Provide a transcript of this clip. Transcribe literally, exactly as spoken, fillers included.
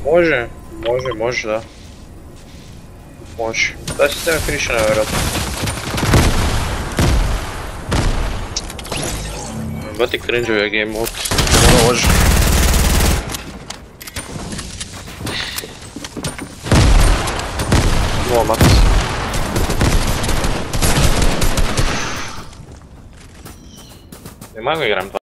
Može, može, može, da. Može. Da si tebe Krišana vjerojatno. Bati cringe-uje je game mode. Ono može. Nula max. Ne mogu igram to.